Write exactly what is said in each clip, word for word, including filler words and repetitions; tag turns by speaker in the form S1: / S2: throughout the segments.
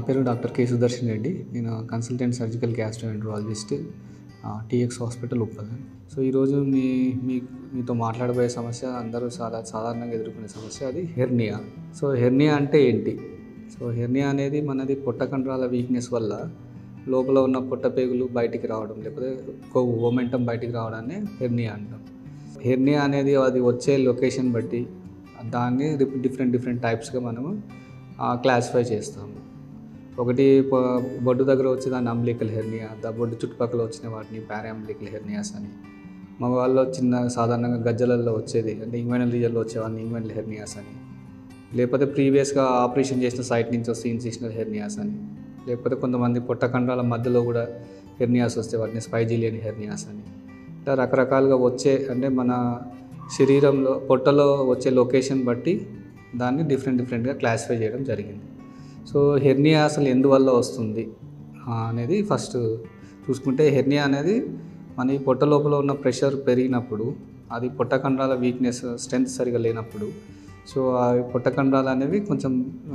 S1: పేరు doctor K Sudarshan Reddy. నేను consultant surgical gastroenterologist, TX hospital Uppal. So ఈరోజు మీ మీ మీతో మాట్లాడబోయే సమస్య అందరూ చాలా సాధారణంగా ఎదుర్కొనే సమస్య, అది హెర్నియా. సో హెర్నియా అంటే ఏంటి? సో హెర్నియా అనేది మనది పొట్ట కండరాల వీక్నెస్ వల్ల లోపల ఉన్న పొట్ట పేగులు బయటికి రావడం, లేకపోతే కొవ్వు ఓమెంటం బయటికి రావడాన్ని హెర్నియా అంటాం. హెర్నియా అనేది అది వచ్చే లొకేషన్ బట్టి దాన్ని డిఫరెంట్ డిఫరెంట్ టైప్స్గా మనము క్లాసిఫై చేస్తాము. ఒకటి బొడ్డు దగ్గర వచ్చేదాన్ని అంబ్లికల్ హెర్నియా, ద బొడ్డు చుట్టుపక్కల వచ్చిన వాటిని పారాంబ్లికల్ హెర్నియాస్ అని. మా వాళ్ళు చిన్న సాధారణంగా గజ్జలల్లో వచ్చేది అంటే ఇంగ్వైనల్ రీజన్లో వచ్చేవాడిని ఇంగ్వైనల్ హెర్నియాస్ అని, లేకపోతే ప్రీవియస్గా ఆపరేషన్ చేసిన సైట్ నుంచి వస్తే ఇన్సిషనల్ హెర్నియాస్ అని, లేకపోతే కొంతమంది పొట్ట కండరాల మధ్యలో కూడా హెర్నియాస్ వస్తే వాటిని స్పైజిలియన్ హెర్నియాస్ అని. ఇట్లా రకరకాలుగా వచ్చే అంటే మన శరీరంలో పొట్టలో వచ్చే లొకేషన్ బట్టి దాన్ని డిఫరెంట్ డిఫరెంట్గా క్లాసిఫై చేయడం జరిగింది. సో హెర్నియా అసలు ఎందువల్ల వస్తుంది అనేది ఫస్ట్ చూసుకుంటే, హెర్నియా అనేది మన పొట్ట లోపల ఉన్న ప్రెషర్ పెరిగినప్పుడు, అది పొట్ట కండరాల వీక్నెస్ స్ట్రెంత్ సరిగా లేనప్పుడు, సో ఆ పొట్ట కండరాలు అనేవి కొంచెం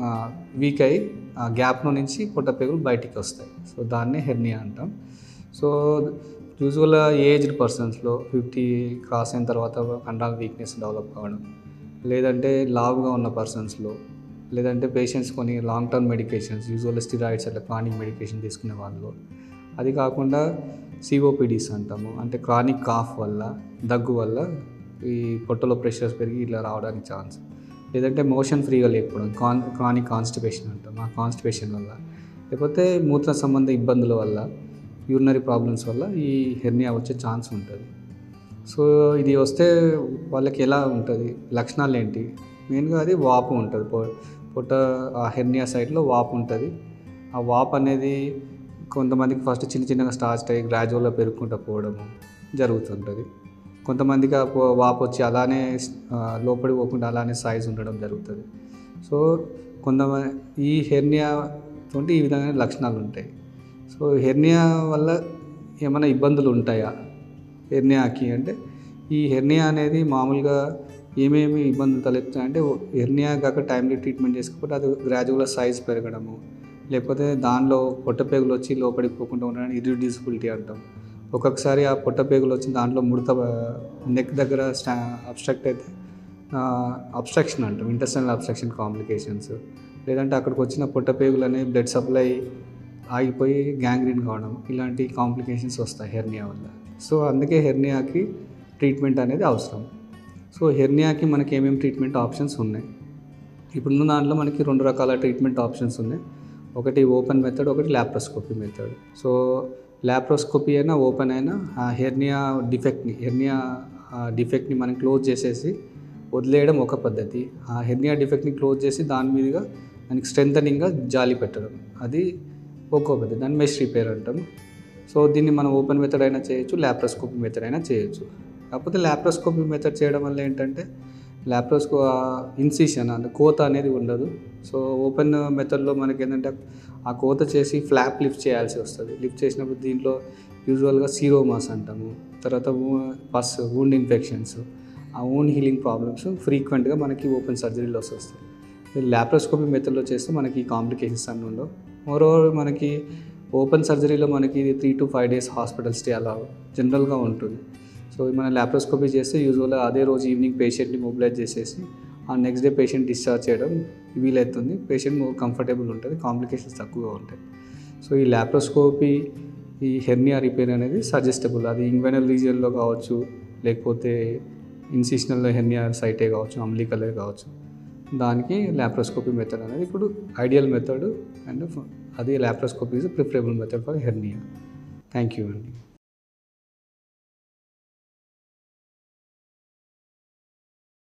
S1: వీక్ అయ్యి ఆ గ్యాప్లో నుంచి పొట్ట పేగులు బయటికి వస్తాయి. సో దాన్నే హెర్నియా అంటాం. సో యూజువల్గా ఏజ్డ్ పర్సన్స్లో ఫిఫ్టీ క్రాస్ అయిన తర్వాత కండరాల వీక్నెస్ డెవలప్ కావడం, లేదంటే లావుగా ఉన్న పర్సన్స్లో, లేదంటే పేషెంట్స్ కొన్ని long term medications usual steroids అట్లా క్రానిక్ మెడికేషన్ తీసుకునే వాళ్ళు, అది కాకుండా సిఓపిడిస్ అంటాము, అంటే క్రానిక్ కాఫ్ వల్ల దగ్గు వల్ల ఈ పొట్టలో ప్రెషర్స్ పెరిగి ఇట్లా రావడానికి ఛాన్స్, లేదంటే మోషన్ ఫ్రీగా లేకపోవడం కాన్ క్రానిక్ కాన్స్టిపేషన్ అంటాం, ఆ కాన్స్టిపేషన్ వల్ల, లేకపోతే మూత్ర సంబంధ ఇబ్బందుల వల్ల, యూరినరీ ప్రాబ్లమ్స్ వల్ల ఈ హెర్నియా వచ్చే ఛాన్స్ ఉంటుంది. సో ఇది వస్తే వాళ్ళకి ఎలా ఉంటుంది, లక్షణాలు ఏంటి? మెయిన్గా అది వాపు ఉంటుంది, పొట్ట ఆ హెర్నియా సైడ్లో వాపు ఉంటుంది. ఆ వాపు అనేది కొంతమందికి ఫస్ట్ చిన్న చిన్నగా స్టార్ట్ అయ్యి గ్రాడ్యువల్గా పెరుగుకుంటూ పోవడము జరుగుతుంటుంది. కొంతమందికి ఆ వాపు వచ్చి అలానే లోపలికి పోకుండా అలానే సైజ్ ఉండడం జరుగుతుంది. సో కొంతమంది ఈ హెర్నియా తోటి ఈ విధమైన లక్షణాలు ఉంటాయి. సో హెర్నియా వల్ల ఏమైనా ఇబ్బందులు ఉంటాయా హెర్నియాకి అంటే, ఈ హెర్నియా అనేది మామూలుగా ఏమేమి ఇబ్బందులు తలెత్తాయంటే, హెర్నియా కాక టైంలీ ట్రీట్మెంట్ చేసుకోకపోతే అది గ్రాడ్యువల్గా సైజ్ పెరగడము, లేకపోతే దానిలో పొట్టపేగులు వచ్చి లోపలికి పోకుండా ఉండడానికి ఇర్రిడ్యూసిబిలిటీ అంటాం. ఒక్కొక్కసారి ఆ పొట్టపేగులు వచ్చి దాంట్లో ముడత నెక్ దగ్గర స్టా అబ్స్ట్రక్ట్ అయితే అబ్స్ట్రక్షన్ అంటాం, ఇంటెస్టైనల్ అబ్స్ట్రక్షన్ కాంప్లికేషన్స్, లేదంటే అక్కడికి వచ్చిన పొట్టపేగులు అనేవి బ్లడ్ సప్లై ఆగిపోయి గ్యాంగ్రీన్ కావడం, ఇలాంటి కాంప్లికేషన్స్ వస్తాయి హెర్నియా వల్ల. సో అందుకే హెర్నియాకి ట్రీట్మెంట్ అనేది అవసరం. సో హెర్నియాకి మనకి ఏమేమి ట్రీట్మెంట్ ఆప్షన్స్ ఉన్నాయి? ఇప్పుడున్న దాంట్లో మనకి రెండు రకాల ట్రీట్మెంట్ ఆప్షన్స్ ఉన్నాయి. ఒకటి ఓపెన్ మెథడ్, ఒకటి ల్యాప్రోస్కోపీ మెథడ్. సో ల్యాప్రోస్కోపీ అయినా ఓపెన్ అయినా ఆ హెర్నియా డిఫెక్ట్ని హెర్నియా డిఫెక్ట్ని మనం క్లోజ్ చేసేసి వదిలేయడం ఒక పద్ధతి. ఆ హెర్నియా డిఫెక్ట్ని క్లోజ్ చేసి దాని మీదుగా దానికి స్ట్రెంథనింగ్గా జాలి పెట్టడం, అది ఒక్కో పద్ధతి, దాన్ని మెష్ రిపేర్ అంటాం. సో దీన్ని మనం ఓపెన్ మెథడ్ అయినా చేయొచ్చు, ల్యాప్రోస్కోపీ మెథడ్ అయినా చేయొచ్చు. కాకపోతే ల్యాప్రోస్కోపీ మెథడ్ చేయడం వల్ల ఏంటంటే ల్యాప్రోస్కో ఇన్సిషన్ అంటే కోత అనేది ఉండదు. సో ఓపెన్ మెథడ్లో మనకి ఏంటంటే ఆ కోత చేసి ఫ్లాప్ లిఫ్ట్ చేయాల్సి వస్తుంది. లిఫ్ట్ చేసినప్పుడు దీంట్లో యూజువల్గా సీరోమాస్ అంటాము, తర్వాత పస్ వూండ్ ఇన్ఫెక్షన్స్, ఆ వూండ్ హీలింగ్ ప్రాబ్లమ్స్ ఫ్రీక్వెంట్గా మనకి ఓపెన్ సర్జరీలో వస్తాయి. ల్యాప్రోస్కోపీ మెథడ్లో చేస్తే మనకి కాంప్లికేషన్స్ అన్నీ ఉండవు. మోరోవర్ మనకి ఓపెన్ సర్జరీలో మనకి three to five days hospital stay అలా జనరల్గా ఉంటుంది. సో మన ల్యాప్రోస్కోపీ చేస్తే యూజువల్గా అదే రోజు ఈవినింగ్ పేషెంట్ని మొబిలైజ్ చేసేసి ఆ నెక్స్ట్ డే పేషెంట్ డిశ్చార్జ్ చేయడం వీలవుతుంది. పేషెంట్ మోర్ కంఫర్టబుల్ ఉంటుంది, కాంప్లికేషన్స్ తక్కువగా ఉంటాయి. సో ఈ ల్యాప్రోస్కోపీ ఈ హెర్నియా రిపేర్ అనేది సజెస్టబుల్. అది ఇంగ్వైనల్ రీజియన్లో కావచ్చు, లేకపోతే ఇన్సిషనల్ హెర్నియా సైటే కావచ్చు, అంబ్లికలే కావచ్చు, దానికి ల్యాప్రోస్కోపీ మెథడ్ అనేది ఇప్పుడు ఐడియల్ మెథడ్, అండ్ అది laparoscopy is preferable method for hernia. Thank you అండి.